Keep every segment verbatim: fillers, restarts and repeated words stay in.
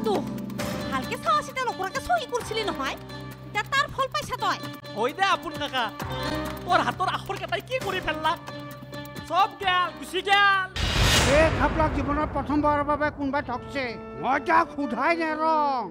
দাদু ভালকে চাওয়া চিতা নকৰাকে চহী কৰিছিলি নহয় এতিয়া তাৰ ফল পাইছা তই হৈ দে আপোন কাকা তোৰ হাতৰ আখৰ কেইটাই কি কৰি ফেললা সব গেল গুচি গেল এই খাপলাক জীৱনৰ প্ৰথমবাৰৰ বাবে কোনোবাই ঠকছে মই তাক সোধাই নেৰং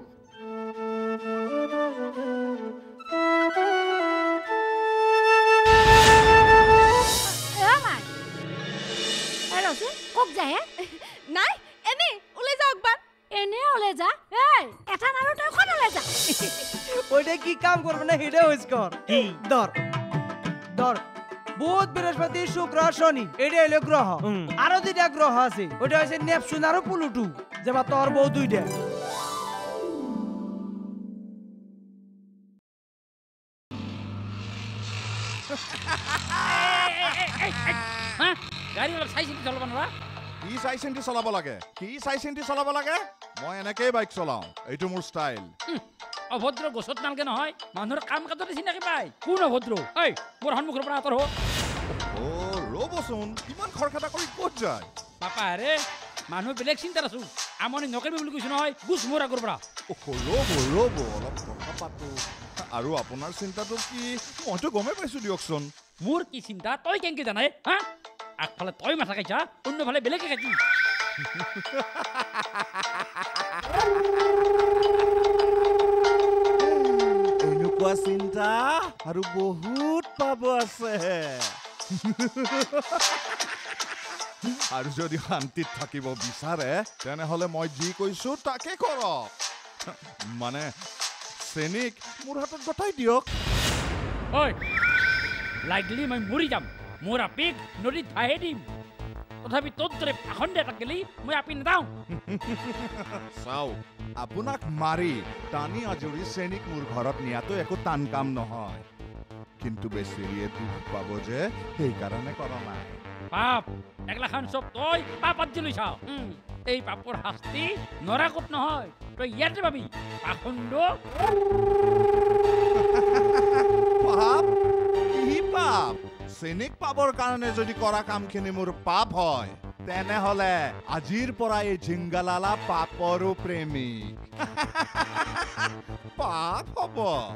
কক যায় নাই এনে ওলাই যাওক বাট এনে ওলাই যা এই এটা নাৰু তই কোন ওলাই যা ওইটা কি কাম করবে না হেডে হইস কর কি ধর ধর বুধ বৃহস্পতি শুক্র শনি এটা হলো গ্রহ আরো দুইটা গ্রহ আছে ওটা হইছে নেপচুন আর প্লুটো যেবা তোর বউ দুইটা হ্যাঁ গাড়ি অলপ চাই চিন্তি চলাব নোৱাৰা কি চাই চিন্তি চলাব লাগে কি চাই চিন্তি চলাব লাগে মই এনেকেই বাইক চলাও এইটো মোৰ ষ্টাইল অভদ্ৰ গছত নালগে নহয় মানুহৰ কাম কাজতে চিনাকি পায় কোন অভদ্ৰ এই মোৰ সন্মুখৰ পৰা আঁতৰ হ অ ৰবচোন ইমান খৰখেদা কৰি ক'ত যায় পাপা আৰে মানুহ বেলেগ চিন্তাত আছো আমনি নকৰিবি বুলি কৈছো নহয় গুছ মোৰ আগৰ পৰা ৰ'ব ৰ'ব অলপ কথা পাতো আৰু আপোনাৰ চিন্তাটো কি মইতো গমে পাইছো দিয়কচোন মোৰ কি চিন্তা তই কেনেকে জানাই হা আগফালে তই মাথা খাইছা অন্যফালে বেলেগে খাইছি এনেকুৱা চিন্তা আৰু বহুত পাব আছে আৰু যদি শান্তিত থাকিব বিচাৰে তেনেহ'লে মই যি কৈছো তাকে কৰক মানে চেনিক মোৰ হাতত গতাই দিয়ক ঐ লাগলি মই মৰি যাম মোৰ আপিক নদীত ঠাহে দিম তথাপি তোৰ দৰে ভাষণ দিয়া থাকিলি মই আপি নাযাওঁ চাওক আপোনাক মাৰি টানি আজৰি চেনিক মোৰ ঘৰত নিয়াটো একো টান কাম নহয় কিন্তু বেচেৰিয়ে দুখ পাব যে সেইকাৰণে কৰা নাই পাপ একলাখান চব তই পাপত দিলি চাওঁ এই পাপৰ শাস্তি নৰাকত নহয় তই ইয়াতে পাবি পাখণ্ড পাপ কি পাপ চেনিক পাবৰ কাৰণে যদি কৰা কামখিনি মোৰ পাপ হয় তেনেহ'লে আজিৰ পৰা এই ঝিংগালালা পাপৰো প্ৰেমী পাপ হ'ব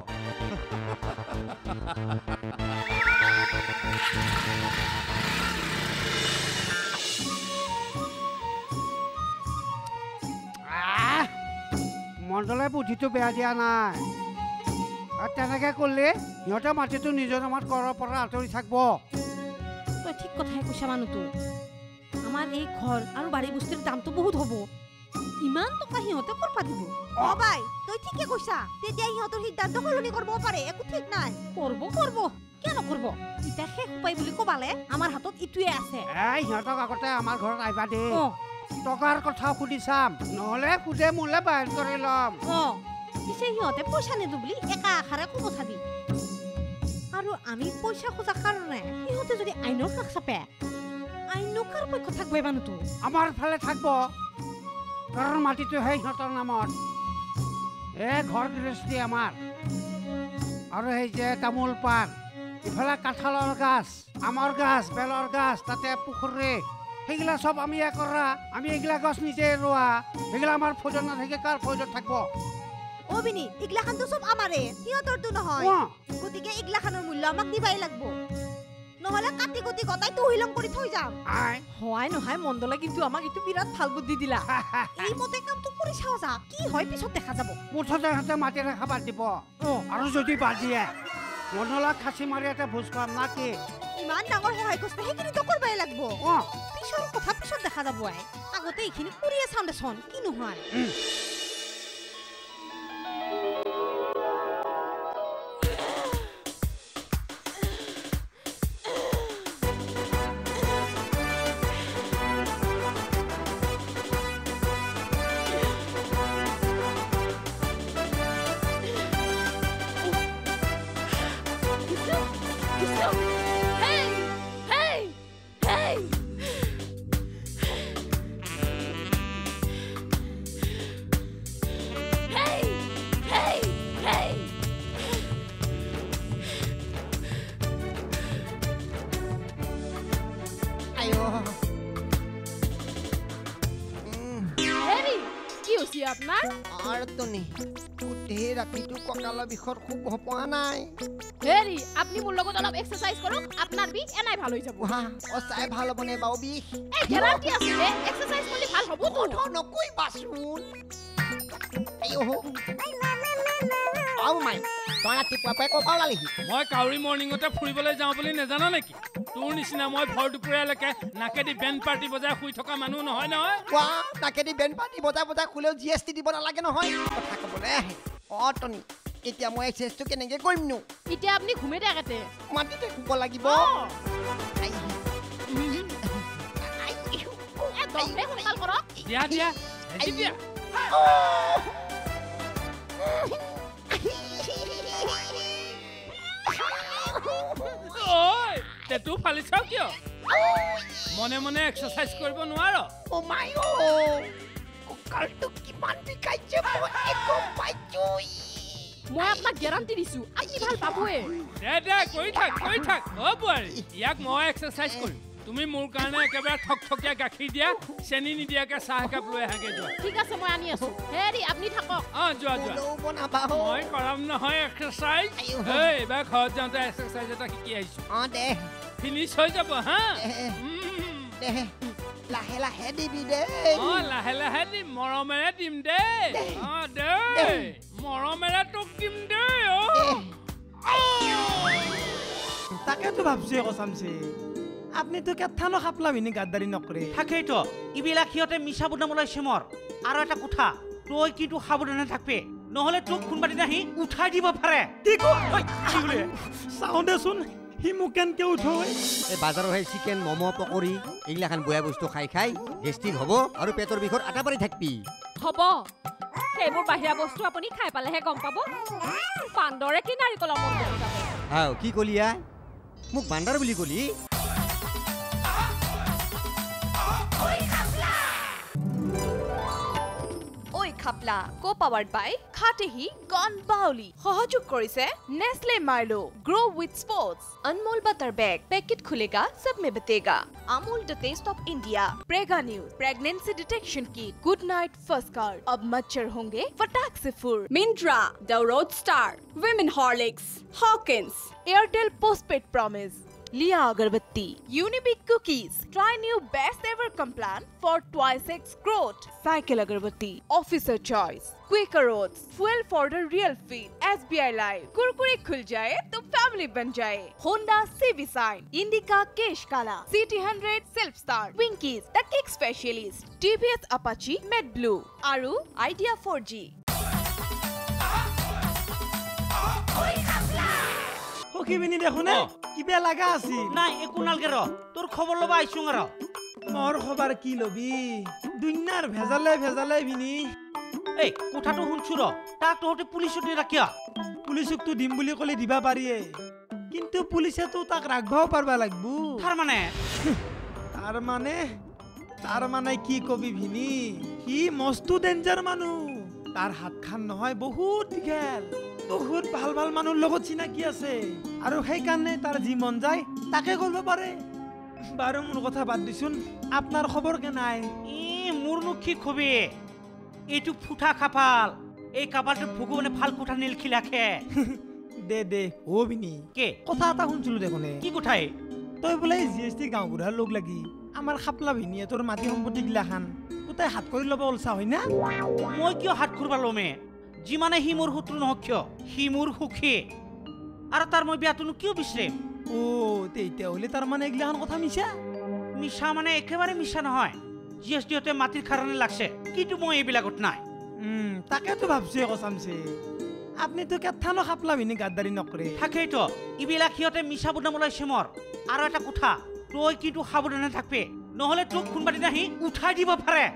মণ্ডলে বুদ্ধিটো বেয়া দিয়া নাই আৰু তেনেকৈ কৰিলে সিহঁতে মাটিটো নিজৰ নামত কৰাৰ পৰা আঁতৰি থাকিব তই ঠিক কথাই কৈছা মানুহটো আমাৰ এই ঘৰ আৰু বাৰী বস্তুৰ দামটো বহুত হ'ব ইমান টকা সিহঁতে কৰপা দিব অ বাই তই ঠিকে কৈছা তেতিয়া সিহঁতৰ সিদ্ধান্ত সলনি কৰিব পাৰে একো ঠিক নাই কৰব কৰব কিয় নকৰব এতিয়া শেষ উপায় বুলি ক'বালে আমাৰ হাতত ইটোৱে আছে এই সিহঁতক আগতে আমাৰ ঘৰত আহিবা দে টকাৰ কথা সুধি চাম নহ'লে সুধে মোলে বাহিৰ কৰি ল'ম অ পিছে সিহঁতে পইচা নিদো বুলি একা আখাৰে ক'ব চাবি আৰু আমি পইচা খোজাৰ কাৰণে সিহঁতে যদি আইনৰ কাষ চাপে আইনৰ কাৰ পক্ষ থাকব মানুহটো আমাৰ ফালে থাকব কাৰণ মাটিটো সেই সিহঁতৰ নামত এ ঘৰ গৃহস্থী আমাৰ আৰু সেই যে তামোল পাণ ইফালে কাঁঠালৰ গাছ আমৰ গাছ বেলৰ গাছ তাতে পুখুৰী সেইগিলা চব আমি কৰা আমি এইগিলা গছ নিজে ৰোৱা সেইগিলা আমাৰ ফৌজত নাথাকে কাৰ ফৌজত থাকব অ বিনি ইগলাখানটো চব আমাৰে সিহঁতৰটো নহয় গতিকে ইগলাখানৰ মূল্য আমাক দিবাই লাগব নহলে কাটি কুটি গতাই তহিলং কৰি থৈ যাম হয় নহয় মণ্ডলে কিন্তু আমাক এইটো বিৰাট ভাল বুদ্ধি দিলা এই মতে কামটো কৰি চাও যা কি হয় পিছত দেখা যাব মুঠতে হাতে মাটিৰে খাবার দিব আৰু যদি বাদ দিয়ে মণ্ডলক খাচি মাৰি এটা ভোজ খুৱাম না কি ইমান ডাঙৰ সহায় কৰিছে সেইখিনিতো কৰিবই লাগব পিছৰ কথা পিছত দেখা যাব আগতে এইখিনি কৰিয়ে চাম দেচোন কি নহয় হৈছে আপোনাৰ আৰু তনি গোটেই ৰাতিটো কঁকালৰ বিষত খুব পোৱা নাই হেৰি আপুনি মোৰ লগত অলপ এক্সাৰসাইজ কৰক আপোনাৰ বিষ এনাই ভাল হৈ যাব অচাই ভাল হ'বনে বাৰু বিষ এই গেৰাণ্টি আছে এক্সাৰসাইজ কৰিলে ভাল হ'ব তো নকৈ বাচোন আও মাই তই ৰাতিপুৱা পাই ক'ৰ পৰা ওলালিহি মই কাউৰী মৰ্ণিঙতে ফুৰিবলৈ যাওঁ বুলি নেজানা নেকি তোৰ নিচিনা মই ভৰ দুপৰীয়ালৈকে নাকেদি বেণ্ড পাৰ্টি বজাই শুই থকা মানুহ নহয় নহয় কোৱা নাকেদি বেণ্ড পাৰ্টি বজাই বজাই শুলেও জি এছ টি দিব নালাগে নহয় কথা ক'বলৈ আহে অ টনি এতিয়া মই এক্সাৰচাইজটো কেনেকৈ কৰিমনো এতিয়া আপুনি ঘুমে থাকতে মাটিতে শুব লাগিব সোনকাল কৰক দিয়া দিয়া দিয়া ঐ তেতু ফালিছ কিয় মনে মনে এক্সাৰসাইজ কৰিব নোৱাৰ ও মাই ও কঁকালটো কিমান বিষাইছে মই একো পাইছো মই আপোনাক গেৰাণ্টি দিছো আপুনি ভাল পাবয়ে দে দে কৰি থাক কৰি থাক অ বোৱাৰী ইয়াক মই এক্সাৰসাইজ কৰিম তুমি মোৰ কাৰণে একেবাৰে ঠকঠকীয়া গাখীৰ দিয়া চেনি নিদিয়াকে চাহ একাপ লৈ আহাগে যোৱা ঠিক আছে মই আনি আছো হেৰি আপুনি থাকক অ যোৱা যোৱা মই কৰাম নহয় এক্সাৰসাইজ এই এইবাৰ ঘৰত যাওঁতে এক্সাৰসাইজ এটা শিকি আহিছো অ দে ফিনিছ হৈ যাব হা দে লাহে লাহে দিবি দে অ লাহে লাহে দিম মৰমেৰে দিম দে অ দে মৰমেৰে তোক দিম দে তাকেতো ভাবছো কচামছে আপনিতো কেথানো খাপলা ভিনি গাদ্দাৰি নকৰে থাকেইতো ইবিলাক সিহঁতে মিছা বদনাম ওলাইছে মোৰ আৰু এটা কথা তই কিন্তু সাৱধানে থাকবি নহলে তোক কোনবাদিন আহি উঠাই দিব পাৰে চাওঁ দেচোন সি মোক কেনকে উঠৈ এই বাজাৰৰ সেই চিকেন ম'ম' পকৰি এইগিলাখান বেয়া বস্তু খাই খাই গেষ্ট্ৰিক হ'ব আৰু পেটৰ বিষত আটা পাৰি থাকবি হ'ব সেইবোৰ বাহিৰা বস্তু আপুনি খাই পালেহে গম পাব পাণ্ডৰে কি নাৰিকলৰ মন কৰি যাব আও কি কলিয়া মোক বান্দাৰ বুলি কলি Oi Khapla, co-powered by Khatehi Gone Bauli. Sahayog korise Nestle Milo. Grow with sports. Anmol butter bag. Packet khulega, sab mein batega. Amul the taste of India. Prega News. Pregnancy detection kit. Good night first card. Ab machhar honge fatak se fur. Mindra. The Road Star. Women Horlicks. Hawkins. Airtel Postpaid Promise. Liya Agarbatti. Unibic Cookies. Try new best ever complan for twice X growth. Cycle Agarbatti. Officer Choice. Quaker Oats. Fuel for the real feed. S B I Live. Kurkure khul jaye to family ban jaye. Honda C V Sign. Indica Kesh Kala. C T one hundred Self Start. Winkies. The Kick Specialist. T V S Apache Med Blue. Aru Idea four G. সখী ভিনি দেখোনে কিবা লাগা আছিল নাই একো নালগে ৰ তোৰ খবৰ ল'বা আইছো আৰু মোৰ খবৰ কি লবি দুনিয়াৰ ভেজালে ভেজালে ভিনি এই কথাটো শুনছো ৰ তাক তহঁতে পুলিচত ৰাখিয়া পুলিচকতো দিম বুলি ক'লে দিবা পাৰিয়ে কিন্তু পুলিচেতো তাক ৰাখবাও পাৰবা লাগবো তাৰ মানে তাৰ মানে তাৰ মানে কি কবি ভিনি কি মস্ত ডেঞ্জাৰ মানুহ তাৰ হাতখান নহয় বহুত দীঘল বহুত ভাল ভাল মানুহৰ লগত চিনাকি আছে আৰু সেইকাৰণে তাৰ যি মন যায় তাকে কৰিব পাৰে বাৰু মোৰ কথা বাদ দিছোন আপোনাৰ খবৰ কে নাই ই মোৰনো কি খবি এইটো ফুটা কাপাল এই কাপালটো ভগৱানে ভাল কোঠা নীলখি ৰাখে দে দে ও বিনি কে কথা এটা শুনছিলো দেখোনে কি কথাই তই বোলে জি এছ টি গাঁও বুঢ়াৰ লগ লাগি আমাৰ খাপলা ভিনিয়ে তোৰ মাটি সম্পত্তি গিলাখান গোটাই হাত কৰি ল'ব ওলছা হয় না মই কিয় হাত খুৰবা ল'মে যিমানে সি মোৰ শত্ৰু নহওক কিয় সি মোৰ সুখী আৰু তাৰ মই বিয়াটোনো কিয় বিচাৰিম অ তেতিয়া হ'লে তাৰ মানে এইগিলাখান কথা মিছা মিছা মানে একেবাৰে মিছা নহয় জি এছ টিহঁতে মাটিৰ কাৰণে লাগছে কিন্তু মই এইবিলাকত নাই তাকেতো ভাবছো কচামছে আপনিতো কেথানো খাপলা ভিনি গাদ্দাৰি নকৰে থাকেইতো এইবিলাক সিহঁতে মিছা বদনাম ওলাইছে মোৰ আৰু এটা কথা তই কিন্তু সাৱধানে থাকবি নহলে তোক কোনবাদিন আহি উঠাই দিব পাৰে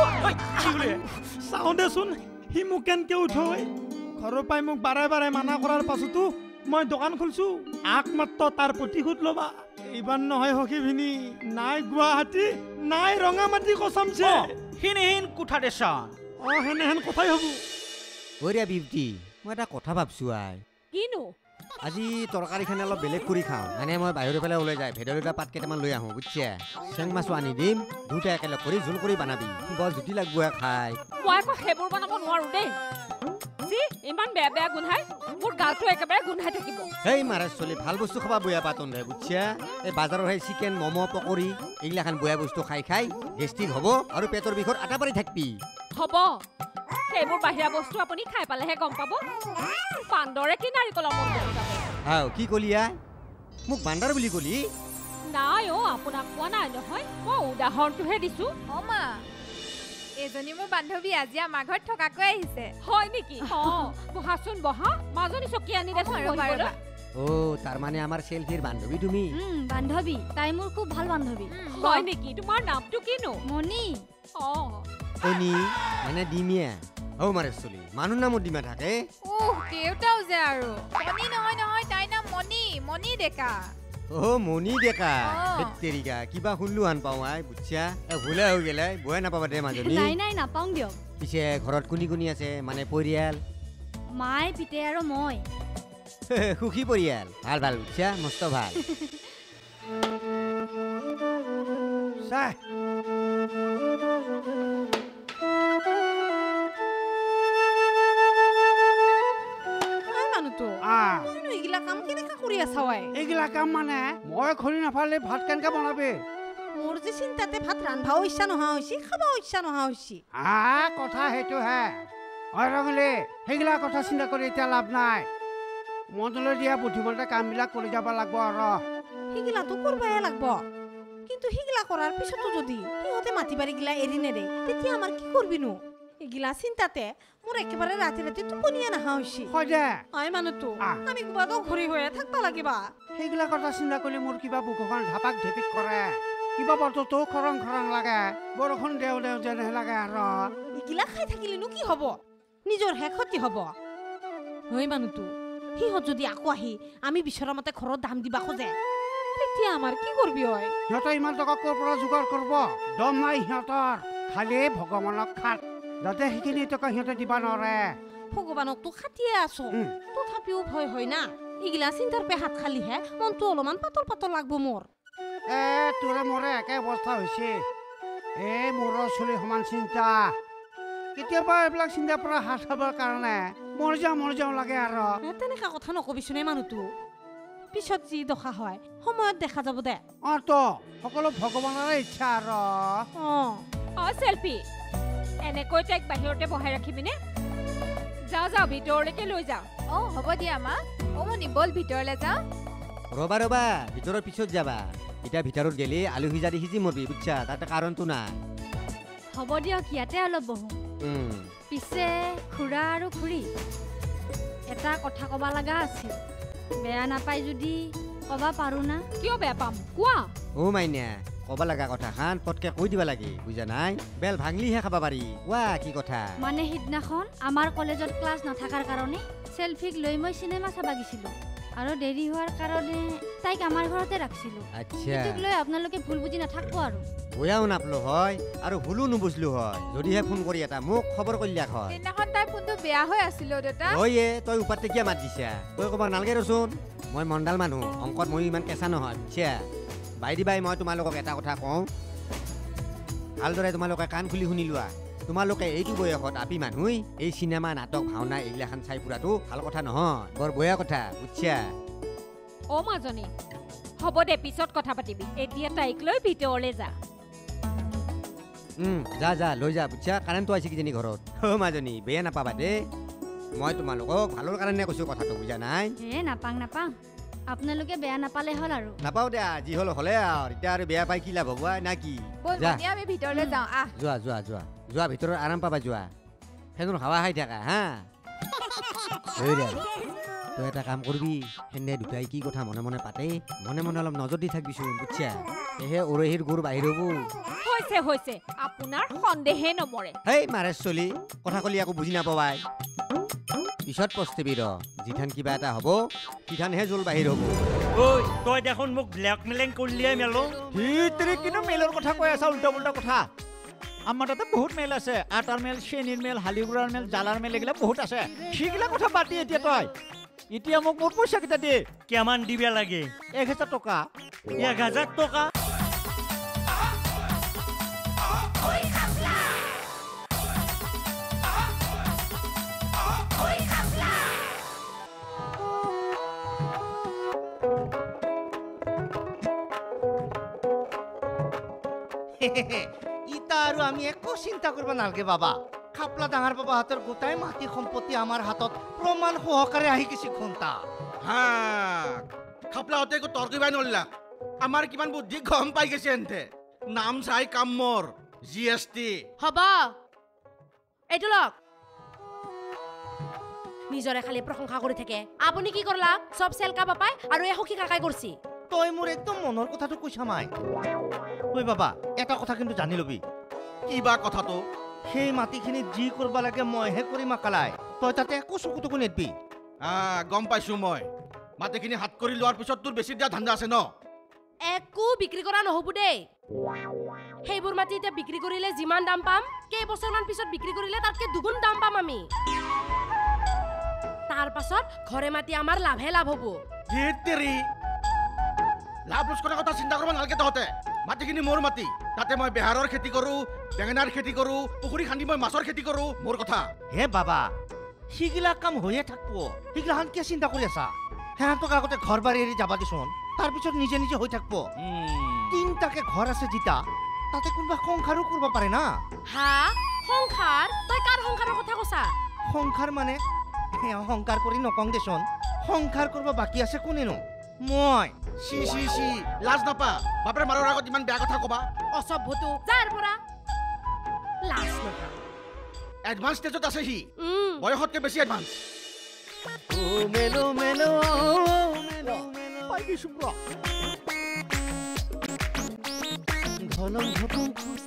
চাওঁ দেচোন সি মোক কেনকে উঠৈ ঘৰৰ পৰাই মোক বাৰে বাৰে মানা কৰাৰ পাছতো মই দোকান খুলছো একমাত্ৰ তাৰ প্ৰতিশোধ ল'বা এইবাৰ নহয় সখী ভিনি নাই গুৱাহাটী নাই ৰঙামাটি কচামছে হিনহিন কোঠা দেশন অ হেনেহেন কথাই হ'ব অৰিয়া বিউটি মই এটা কথা ভাবছো আই কিনো আজি তৰকাৰীখানে অলপ বেলেগ কৰি খাওঁ মানে মই বাহিৰৰ ফালে ওলাই যায় ভেদাইলতা পাত কেইটামান লৈ আহোঁ বুজিছে চেং মাছো আনি দিম দুটা একেলগ কৰি জোল কৰি বনাবি বৰ জুতি লাগব খাই মই আকৌ সেইবোৰ বনাব নোৱাৰো দেই যি ইমান বেয়া বেয়া গোন্ধাই মোৰ গাটো একেবাৰে গোন্ধাই থাকিব সেই মাৰে চলি ভাল বস্তু খাবা বয়া পাতন দে বুজিছে এই বাজাৰৰ সেই চিকেন ম'ম' পকৰি এইগিলাখান বয়া বস্তু খাই খাই গেষ্ট্ৰিক হ'ব আৰু পেটৰ বিষৰ আটা পাৰি থাকবি হ'ব সেইবোৰ বাহিৰা বস্তু আপুনি খাই পালেহে গম পাব পাণ্ডৰে কি নাৰিকলৰ মন্দিৰ যাব আও কি কলিয়া মোক বান্দাৰ বুলি কলি নাই অ আপোনাক কোৱা নাই নহয় মই উদাহৰণটোহে দিছো অ মা এজনী মোৰ বান্ধৱী আজি আমাৰ ঘৰত থকাকৈ আহিছে হয় নেকি অ বহাচোন বহা মাজনী চকী আনি দেচোন ও তাৰ মানে আমাৰ সেলফিৰ বান্ধৱী তুমি বান্ধৱী তাই মোৰ খুব ভাল বান্ধৱী হয় নেকি তোমাৰ নামটো কিনো মণি অ কনি মানে ডিমিয়া ও মাৰে চলি মানুহ নামত ডিমা থাকে ওহ দেউতাও যে আৰু মণি নহয় নহয় তাই নাম মণি মণি ডেকা ও মণি ডেকা তেৰিকা কিবা শুনলো হান পাওঁ আই বুজিছা ভুলে হৈ গেলে বয়ে নাপাবা দে মাজনী নাই নাই নাপাওঁ দিয়ক পিছে ঘৰত কোনি কোনি আছে মানে পৰিয়াল মাই পিতে আৰু মই সুখী পৰিয়াল ভাল ভাল বুজিছা মস্ত ভাল চাই এইগিলা কাম মানে মই খৰি নাফালে ভাত কেনেকে বনাবি মোৰ যে চিন্তাতে ভাত ৰান্ধাও ইচ্ছা নোহোৱা হৈছে খাবাও ইচ্ছা নোহোৱা হৈছে আ কথা সেইটো হে অ ৰঙলি সেইগিলা কথা চিন্তা কৰি এতিয়া লাভ নাই মনলৈ দিয়া বুদ্ধিমতে কামবিলাক কৰি যাব লাগিব আৰু সেইগিলাটো কৰিবহে লাগিব কিন্তু সেইগিলা কৰাৰ পিছতো যদি সিহঁতে মাটি বাৰী গিলা এৰি নেৰে তেতিয়া আমাৰ কি কৰিবিনো এগিলা চিন্তাতে মোৰ একেবাৰে ৰাতি ৰাতি টোপনিয়ে নাহা হৈছে হয় দে আই মানুহটো আমি কুবাটো ঘূৰি হৈয়ে থাকবা লাগিবা সেইগিলা কথা চিন্তা কৰিলে মোৰ কিবা বুকুখন ধাপাক ঢেপিক কৰে কিবা বতৰটো খৰং খৰং লাগে বৰষুণ দেও দেও যেনে লাগে আৰু এগিলা খাই থাকিলেনো কি হ'ব নিজৰ হে ক্ষতি হ'ব হয় মানুহটো সিহঁত যদি আকৌ আহি আমি বিচৰা মতে ঘৰত দাম দিবা খোজে তেতিয়া আমাৰ কি কৰবি হয় সিহঁতৰ ইমান টকা ক'ৰ পৰা যোগাৰ কৰিব দম নাই সিহঁতৰ খালি ভগৱানক খাট যাতে সেইখিনি টকা সিহঁতে দিবা নোৱাৰে ভগৱানকতো খাটিয়ে আছো তথাপিও ভয় হয় না এগিলা চিন্তাৰ পে হাত খালিহে মনটো অলপমান পাতল পাতল লাগব মোৰ এ তোৰে মোৰে একে অৱস্থা হৈছে এ মোৰৰ চুলি সমান চিন্তা কেতিয়াবা এইবিলাক চিন্তাৰ পৰা হাত খাবৰ কাৰণে মৰ যাওঁ মৰ যাওঁ লাগে আৰু তেনেকা কথা নকবিচোনে মানুহটো পিছত যি দশা হয় সময়ত দেখা যাব দে অ তো সকলো ভগৱানৰে ইচ্ছা আৰু অ অ সেলফি এনেকৈ তাইক বাহিৰতে বহাই ৰাখিবিনে যা যা ভিতৰলৈকে লৈ যা অ হ'ব দিয়া মা অ মনি বল ভিতৰলৈ যা ৰবা ৰবা ভিতৰৰ পিছত যাবা এতিয়া ভিতৰত গেলি আলু সিজা দি সিজি মৰবি বুজিছা তাতে কাৰণটো নাই হ'ব দিয়ক ইয়াতে অলপ বহো পিছে খুৰা আৰু খুৰী এটা কথা ক'বা লগা আছিল বেয়া নাপাই যদি ক'বা পাৰো না কিয় বেয়া পাম কোৱা অ মাইনা ক'বা লগা কথা খান পটকে কৈ দিবা লাগে বুজা নাই বেল ভাঙলিহে খাবা পাৰি কোৱা কি কথা মানে সিদিনাখন আমাৰ কলেজত ক্লাছ নাথাকাৰ কাৰণে সেলফিক লৈ মই চিনেমা চাবা গিছিলো আৰু দেৰি হোৱাৰ কাৰণে তাইক আমাৰ ঘৰতে ৰাখিছিলো আচ্ছা এটোক লৈ আপোনালোকে ভুল বুজি নাথাকব আৰু বয়াও নাপলো হয় আৰু ভুলো নুবুজলো হয় যদিহে ফোন কৰি এটা মোক খবৰ কৰিলাক হয় সেইদিনাখন তাই ফোনটো বেয়া হৈ আছিল দেউতা হয়ে তই উপাতে কিয় মাত দিছা তই ক'ব নালাগে ৰচোন মই মণ্ডাল মানুহ অংকত মই ইমান কেঁচা নহয় বুজিছা বাইদি বাই মই তোমালোকক এটা কথা কওঁ ভালদৰে তোমালোকে কাণ খুলি শুনি লোৱা তোমালোকে এইটো বয়সত আপি মানুহ এই চিনেমা নাটক ভাওনা এইগিলাখান চাই ফুৰাটো ভাল কথা নহয় বৰ বেয়া কথা বুজিছা অ মাজনী হ'ব দে পিছত কথা পাতিবি এতিয়া তাইক লৈ ভিতৰলৈ যা উম যা যা লৈ যা বুজিছা কাৰেণ্টটো আহিছে কিজানি ঘৰত অ মাজনী বেয়া নাপাবা দে মই তোমালোকক ভালৰ কাৰণে কৈছো কথাটো বুজা নাই এ নাপাং নাপাং আপোনালোকে বেয়া নাপালে হ'ল আৰু নাপাও দিয়া যি হ'ল হ'লে আৰু এতিয়া আৰু বেয়া পাই কি লাভ হ'ব না কি আমি ভিতৰলৈ যাওঁ আহ যোৱা যোৱা যোৱা যোৱা ভিতৰত আৰাম পাবা যোৱা সেইজন হাৱা খাই থাকা হা তই এটা কাম কৰিবি সেনে দুটাই কি কথা মনে মনে পাতে মনে মনে অলপ নজৰ দি থাকিবিচোন বুজিছা এহে উৰহীৰ গুৰ বাহিৰ হ'ব হৈছে হৈছে আপোনাৰ সন্দেহে নমৰে হেই মাৰে চলি কথা কলি আকৌ বুজি নাপাবাই পিছত পস্তিবি ৰ যিঠান কিবা এটা হ'ব সিঠানহে জোল বাহিৰ হ'ব ঐ তই দেখোন মোক ব্লেকমেলিং কৰিলিয়ে মেলো ভিতৰি কিন্তু মেলৰ কথা কৈ আছা উল্টা উল্টা কথা আমাৰ তাতে বহুত মেল আছে আটাৰ মেল চেনীৰ মেল হালিগুড়াৰ মেল জালাৰ মেল এইগিলা বহুত আছে সেইগিলা কথা পাতি এতিয়া তই এতিয়া মোক মোৰ পইচা কেইটা দে কিমান দিবা লাগে এক হাজাৰ টকা এক হাজাৰ টকা ইটা আৰু আমি একো চিন্তা কৰিব নালাগে বাবা খাপলা ডাঙৰ বাবা হাতৰ গোটাই মাটি সম্পত্তি আমাৰ হাতত প্ৰমাণ সহকাৰে আহি গৈছে ঘণ্টা হা খাপলা হতে একো তৰ্ক দিবাই নলিলা আমাৰ কিমান বুদ্ধি গম পাই গৈছে এনতে নাম চাই কাম মোৰ জি এছ টি হ'ব এইটো লওক নিজৰে খালি প্ৰশংসা কৰি থাকে আপুনি কি কৰলা চব চেলকা বাপাই আৰু এই সখী কাকাই কৰছি তই মোৰ একদম মনৰ কথাটো কৈছা মাই ঐ বাবা এটা কথা কিন্তু জানি লবি কিবা কথাটো সেই মাটিখিনি যি কৰিব লাগে মইহে কৰি মাকালাই তই তাতে একো চকুটুকু নেদবি গম পাইছো মই মাটিখিনি হাত কৰি লোৱাৰ পিছত তোৰ বেছি দিয়া ধান্দা আছে ন একো বিক্ৰী কৰা নহ'ব দেই সেইবোৰ মাটি এতিয়া বিক্ৰী কৰিলে যিমান দাম পাম কেইবছৰমান পিছত বিক্ৰী কৰিলে তাতকে দুগুণ দাম পাম আমি তাৰ পাছত ঘৰে মাটি আমাৰ লাভহে লাভ হ'ব ধেতেৰি লাভ লোকচানৰ কথা চিন্তা কৰিব নালাগে তহঁতে মাটিখিনি মোৰ মাটি তাতে মই বেহাৰৰ খেতি কৰোঁ বেঙেনাৰ খেতি কৰোঁ পুখুৰী খান্দি মই মাছৰ খেতি কৰোঁ মোৰ কথা হে বাবা সিগিলা কাম হৈয়ে থাকিব সিগিলাখান কিয় চিন্তা কৰি আছা সিহঁতক আগতে ঘৰ বাৰী এৰি যাবা দিচোন তাৰপিছত নিজে নিজে হৈ থাকিব তিনটাকে ঘৰ আছে জিতা তাতে কোনোবা সংসাৰো কৰিব পাৰে না হা সংসাৰ তই কাৰ সংসাৰৰ কথা কৈছা সংসাৰ মানে সংসাৰ কৰি নকং দেচোন সংসাৰ কৰিব বাকী আছে কোনেনো মই চি চি চি লাজ নাপা বাপৰে মাৰৰ আগত ইমান বেয়া কথা কবা অসভ্যটো যাৰ পৰা লাজ নাপা এডভান্স ষ্টেজত আছে সি বয়সতকে বেছি এডভান্স ও মেলো মেলো মেলো পাই গৈছো ব্ৰ ঘনম ঘটম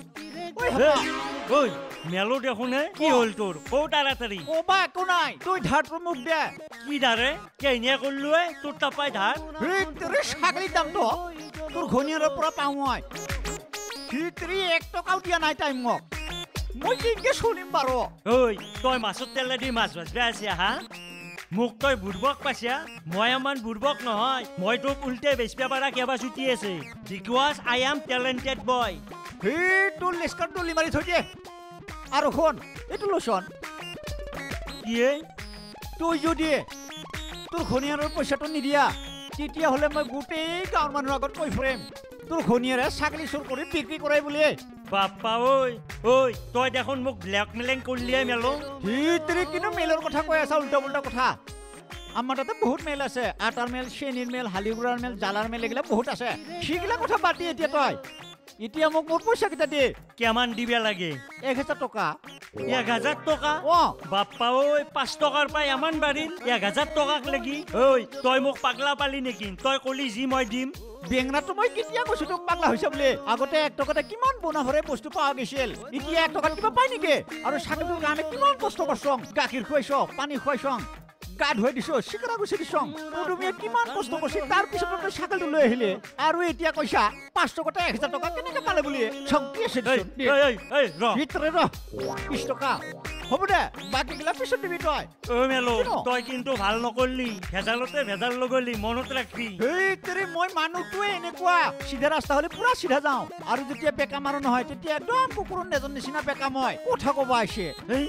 ঐ মেলো দেখোনে কি হ'ল তোৰ কৌ তাড়াতাড়ি ক'বা একো নাই তই ধাৰটো মোক দে কি ধাৰে কেইনিয়া কৰিলোৱে তোৰ তাপাই ধাৰ তোৰ ছাগলীৰ দামটো তোৰ ঘনীয়াৰৰ পৰা পাওঁ মই সি এক টকাও দিয়া নাই তাই মোক মই কেনেকে চলিম বাৰু ঐ তই মাছত তেলে দি মাছ ভাজবে আছে হা মোক তই বুৰ্বক পাইছা মই ইমান বুৰ্বক নহয় মই তোক উল্টে বেচিব পাৰা কিবা ছুটি আছে because I am talented boy সেই তোৰ লিষ্টখন তুলি মাৰি থৈ দিয়ে আৰু শুন এইটো লোচন কি তই যদি তোৰ ঘনীয়াৰৰ পইচাটো নিদিয়া তেতিয়াহ'লে মই গোটেই গাঁৱৰ মানুহৰ আগত কৈ ফুৰিম তোৰ ঘনীয়াৰে ছাগলী চুৰ কৰি বিক্ৰী কৰাই বুলি বাপ্পা ঐ ঐ তই দেখোন মোক ব্লেকমেইলিং কৰিলিয়ে মেলো সি কিন্তু মেলৰ কথা কৈ আছা উল্টা পুল্টা কথা আমাৰ তাতে বহুত মেল আছে আটাৰ মেল চেনীৰ মেল হালিগুড়াৰ মেল জালাৰ মেল এইগিলা বহুত আছে সেইগিলা কথা পাতি এতিয়া তই এতিয়া মোক মোৰ পইচা কেইটা দে কিমান দিবা লাগে এক হাজাৰ টকা এক হাজাৰ টকা অ বাপ্পা ঐ পাঁচ টকাৰ পাই ইমান বাঢ়িল এক হাজাৰ টকাক লাগি ঐ তই মোক পাগলা পালি নেকি তই কলি যি মই দিম বেঙনাটো মই কেতিয়া কৈছো তোক পাগলা হৈছে বুলি আগতে এক টকাতে কিমান বনা ভৰে বস্তু পোৱা গৈছিল এতিয়া এক টকাত কিবা পাই নেকি আৰু ছাগলীটোৰ কাৰণে কিমান কষ্ট কৰছ গাখীৰ খুৱাইছ পানী খুৱাইছ গা ধুৱাই দিছ চিকৰা গুচি দিছ তুমি কিমান কষ্ট কৰিছে তাৰ পিছত তই ছাগলীটো লৈ আহিলে আৰু এতিয়া কৈছা পাঁচ টকাতে এক হাজাৰ টকা কেনেকে পালে বুলি শক্তি আছে ভিতৰে ৰ বিশ টকা হ'ব দে বাকীগিলা পিছত দিবি তই ঐ মেলো তই কিন্তু ভাল নকৰলি ভেজালতে ভেজাল লগলি মনত ৰাখবি এই তেৰি মই মানুহটোৱে এনেকুৱা চিধা ৰাস্তা হ'লে পুৰা চিধা যাওঁ আৰু যেতিয়া বেকা মাৰো নহয় তেতিয়া একদম কুকুৰৰ নেজৰ নিচিনা বেকা মই কথা ক'ব আহিছে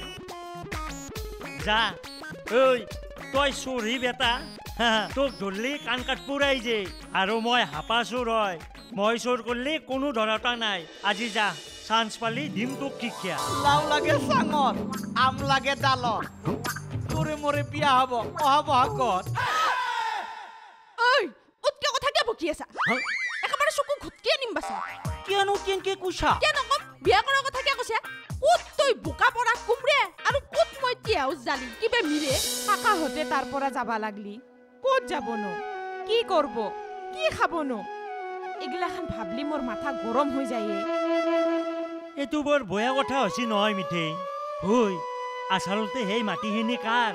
যা ঐ তই চুৰি বেটা তোক ধৰলি কাণ কাট পুৰাই যে আৰু মই হাপা চোৰ হয় মই চোৰ কৰিলে কোনো ধৰতা নাই আজি যা চান্স পালি দিম তোক শিক্ষা লাও লাগে চাঙত আম লাগে ডালত তোৰে মোৰে বিয়া হ'ব অহা বহাগত ঐ উৎকে কথা কিয় বকি আছা একেবাৰে চকু ঘুটকি আনিম বাছা কিয়নো কেনকে কৈছা কিয় নকম বিয়া কৰাৰ কথা কিয় কৈছা ক'ত তই বোকা পৰা কুমৰে আৰু ক'ত মই তিয়াও জালি কিবা মিৰে কাকাহঁতে তাৰ পৰা যাবা লাগলি ক'ত যাবনো কি কৰব কি খাবনো এগিলাখান ভাবলি মোৰ মাথা গৰম হৈ যায় এইটো বৰ বেয়া কথা হৈছে নহয় মিঠে ঐ আচলতে সেই মাটিখিনি কাৰ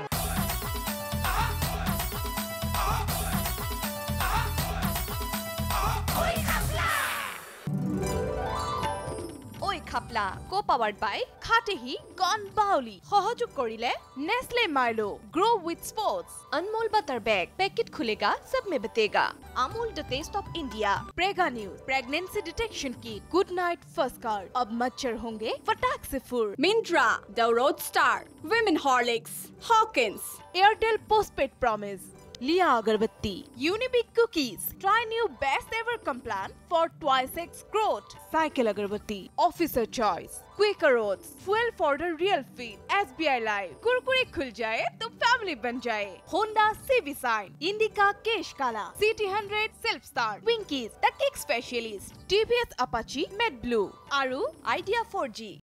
ঐ Khapla, co-powered by Khatehi Gone Baoli. সহযোগ কৰিলে Nestle Milo, Grow with Sports. Anmol Butter Bag, packet खुलेगा सब में बतेगा. Amul the taste of India. Prega News, pregnancy detection kit. Good night first card. अब मच्छर होंगे फटाक से फुर. Mindra, the Road Star, Women Horlicks, Hawkins, Airtel Postpaid Promise. Liya Agarbatti. Unibic Cookies. Try new best ever complan for twice X growth. Cycle Agarbatti. Officer Choice. Quaker Oats. Fuel for the real feed. S B I Live. Kurkure khul jaye to family ban jaye. Honda C V Sign. Indica Kesh Kala. C T one hundred Self Start. Winkies, the cake specialist. T V S Apache Med Blue. Aru Idea four G.